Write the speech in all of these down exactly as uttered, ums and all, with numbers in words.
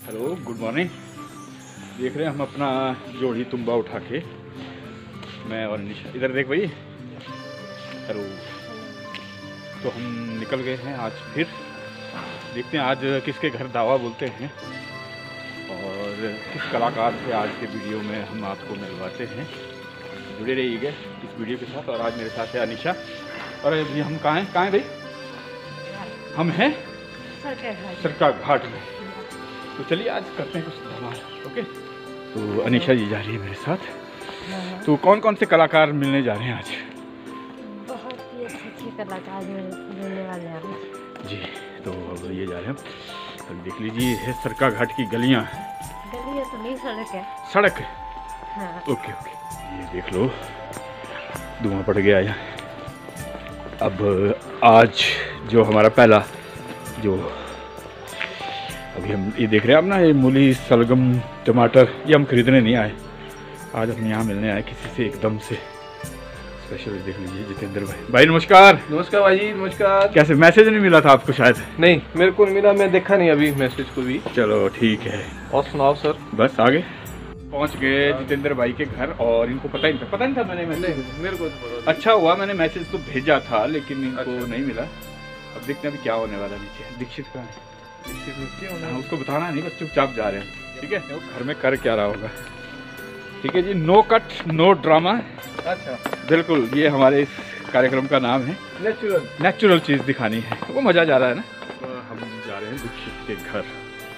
Hello, good morning. देख रहे हैं हम अपना जोड़ी तुम्बा उठा के, मैं और निशा। इधर देख भाई। हेलो। तो हम निकल गए हैं आज फिर। देखते हैं आज किसके घर दावा बोलते हैं और किस कलाकार से आज के वीडियो में हम आपको मिलवाते हैं। जुड़े रहिएगा इस वीडियो के साथ। और आज मेरे साथ है अनिशा। और अभी हम कहाँ हैं कहाँ हैं भाई? हम हैं सरका घाट में। तो चलिए आज करते हैं कुछ धमाल। ओके। तो अनिशा जी जा रही है मेरे साथ। तो कौन कौन से कलाकार मिलने जा रहे हैं आज? बहुत ही अच्छे अच्छे कलाकार मिलने वाले हैं जी। तो अब ये जा रहे हैं। तो देख लीजिए है सरका घाट की गलियाँ। गलियाँ तो नहीं, सड़क है। सड़क है। हाँ। Okay okay. ये देख लो, धुआं पड़ गया यहाँ। अब आज जो हमारा पहला जो अभी हम ये देख रहे हैं आप ना, ये मूली, सलगम, टमाटर, ये हम खरीदने नहीं आए। आज हम यहाँ मिलने आए किसी से एकदम से स्पेशल। देख लीजिए जितेंद्र भाई। भाई नमस्कार। नमस्कार भाई जी, नमस्कार। कैसे? मैसेज नहीं मिला था आपको शायद? नहीं, मेरे को मिला, मैं देखा नहीं अभी मैसेज को भी। चलो ठीक है। और सुनाओ सर। बस आगे पहुँच गए जितेंद्र भाई के घर। और इनको पता ही नहीं था पता नहीं था मैंने मैसेज, मेरे को तो पता। अच्छा हुआ मैंने मैसेज तो भेजा था, लेकिन इनको अच्छा। नहीं मिला। अब देखते हैं अभी क्या होने वाला। नीचे दीक्षित कहाँ है? हाँ, उसको बताना नहीं, बस चुपचाप जा रहे हैं। ठीक है। वो घर में कर क्या रहा होगा। ठीक है जी। No cut no drama. अच्छा, बिल्कुल। ये हमारे इस कार्यक्रम का नाम है नेचुरल नेचुरल चीज़ दिखानी है। वो मज़ा जा रहा है ना। तो हम जा रहे हैं दीक्षित के घर।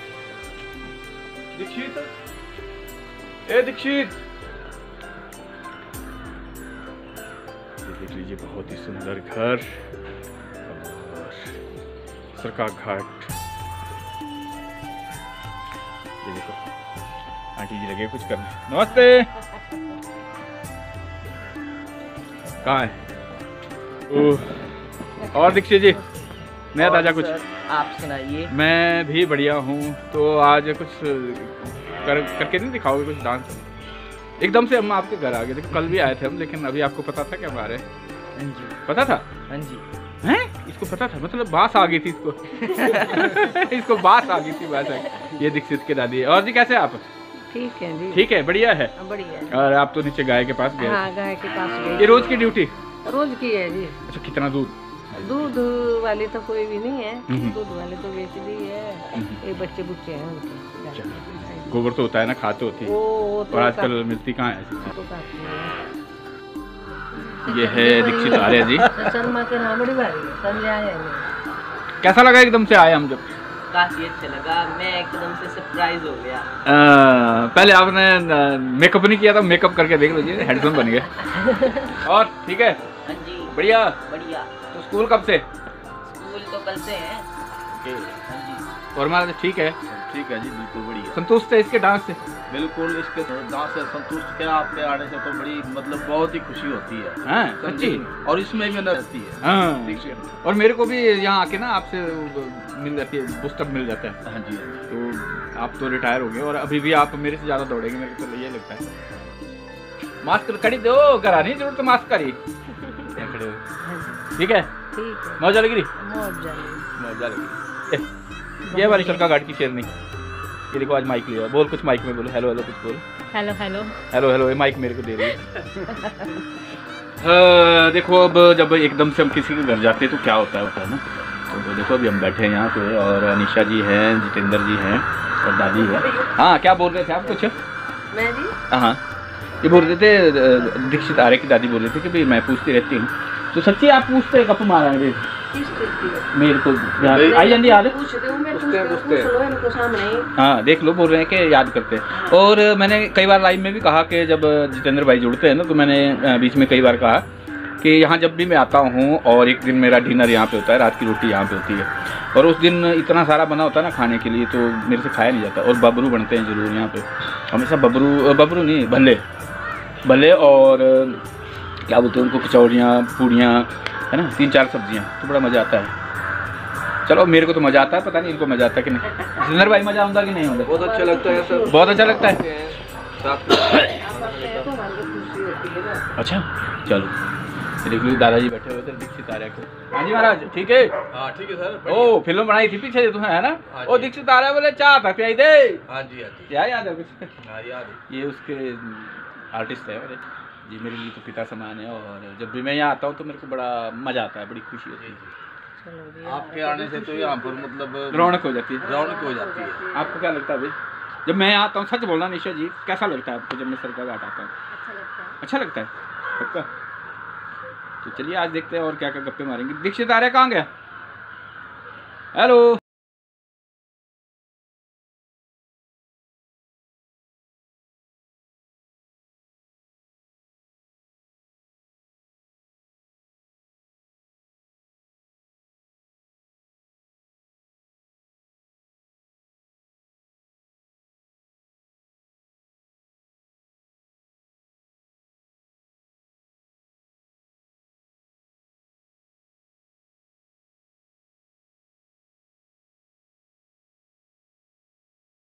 दीक्षित, ए दीक्षित। ये देख लीजिए, बहुत ही सुंदर घर और सरका घाट। ये देखो आंटी जी लगे कुछ करने। नमस्ते। कहाँ है? ओह, और दीक्षित जी नया ताजा कुछ? आप सुनाइए। मैं भी बढ़िया हूँ। तो आज कुछ कर करके नहीं दिखाओगे कुछ डांस? एकदम से हम आपके घर आ गए। देखो कल भी आए थे हम, लेकिन अभी आपको पता था क्या हमारे? हाँ जी। पता था? हाँ जी। हैं? इसको पता था? मतलब बास आ गई थी इसको। इसको बास आ गई थी बात है। ये दीक्षित के दादी है। और जी कैसे आप? ठीक है जी। ठीक है, बढ़िया है। बढ़िया है। और आप तो नीचे गाय के पास गए? हाँ, गाय के पास गई। ये रोज की ड्यूटी? रोज की है जी। अच्छा, कितना दूध? दूध वाली तो कोई भी नहीं है। हम्म। दूध वाले तो बेच दी है। ये बच्चे बुच्चे हैं उनके। गोबर तो होता है ना, खाते होती है। वो वो तो और आजकल मिलती कहाँ है? तो काफी है। ये है दीक्षित आर्य जी। शर्मा के नाम बड़ी भारी है। संजय आए हैं। कैसा लगा एकदम से आए हम जब? काफी अच्छा लगा, मैं एकदम से सरप्राइज हो गया। आ, पहले आपने मेकअप नहीं किया था, मेकअप करके देख लीजिए, हैंडसम बन गए। और ठीक है? हाँ जी। बढ़िया। बढ़िया। तो स्कूल कब से? स्कूल तो कल से है। हाँ जी। और हमारा ठीक है? ठीक है जी, बिल्कुल बढ़िया। संतुष्ट है इसके डांस से? बिल्कुल, इसके डांस से संतुष्ट क्या, आपके आने से तो बड़ी मतलब बहुत ही खुशी होती है। हाँ, सच्ची? और इसमें भी रहती है। हाँ। और मेरे को भी यहाँ आके ना आपसे मिल जाती है, बुस्टअप मिल जाता है। हाँ जी। तो आप तो रिटायर हो गए और अभी भी आप मेरे से ज़्यादा दौड़ेंगे, मेरे को तो ये लगता है। मास्क करी दो, करा नहीं जरूरत मास्क करी। ठीक है? ठीक है। मौजा लगी? मौज जाने। मौजा लगी। ये हमारी सरका घाट की शेरनी। ये देखो आज माइक लिया, बोल कुछ माइक में बोलो। हेलो हेलो कुछ बोल। Hello hello hello hello. ये माइक मेरे को दे रही है। देखो अब जब एकदम से हम किसी के घर जाते हैं तो क्या होता है होता है ना। तो देखो अभी हम बैठे हैं यहाँ पे और अनिशा जी हैं, जितेंद्र जी हैं और दादी है। हाँ, क्या बोल रहे थे आप कुछ? मैं जी हाँ, ये बोल रहे थे दीक्षित आर्य की दादी बोल रही थी कि भाई मैं पूछती रहती हूँ। तो सच्ची आप पूछते गप मारा मेरे को? आई जाती याद? हाँ, देख लो, बोल रहे हैं कि याद करते हैं। और मैंने कई बार लाइव में भी कहा कि जब जितेंद्र भाई जुड़ते हैं ना, तो मैंने बीच में कई बार कहा कि यहाँ जब भी मैं आता हूँ और एक दिन मेरा डिनर यहाँ पे होता है, रात की रोटी यहाँ पे होती है, और उस दिन इतना सारा बना होता है ना खाने के लिए, तो मेरे से खाया नहीं जाता। और बबरू बनते हैं ज़रूर यहाँ पे हमेशा। बबरू बबरू नहीं, भल्ले भल्ले और क्या बोलते हैं उनको, कचौड़ियाँ, पूड़ियाँ, है ना, तीन चार सब्जियाँ, तो बड़ा मज़ा आता है। चलो मेरे को तो मज़ा आता है, पता नहीं इनको मज़ा आता है कि नहीं। जितेंद्र भाई मज़ा आऊँगा कि नहीं होगा? बहुत अच्छा लगता है सर। बहुत अच्छा लगता है। अच्छा, चलो देखो दादाजी बैठे हुए थे दीक्षित आर्य को। हाँ जी महाराज ठीक है। हाँ ठीक है सर। ओ फिल्म बनाई थी पीछे तुम्हें है ना। हाँ ओ जी। दीक्षित आर्य बोले चाह था पियाई दे। हाँ जी हाँ जी। क्या याद है कुछ? हाँ याद है। ये उसके आर्टिस्ट है मेरे जी, मेरे लिए तो पिता समान है। और जब भी मैं यहाँ आता हूँ तो मेरे को बड़ा मजा आता है, बड़ी खुशी होती है, चलो जी, आपके आने से तो यहाँ पर मतलब रौनक हो जाती है। रौनक हो जाती है। आपको क्या लगता है भाई जब मैं यहाँ आता हूँ? सच बोलना निशा जी, कैसा लगता है आपको जब मैं सरकार घाट आता हूँ? अच्छा लगता है पक्का। तो चलिए आज देखते हैं और क्या क्या गप्पे मारेंगे। दीक्षित आर्य कहाँ गया? हेलो।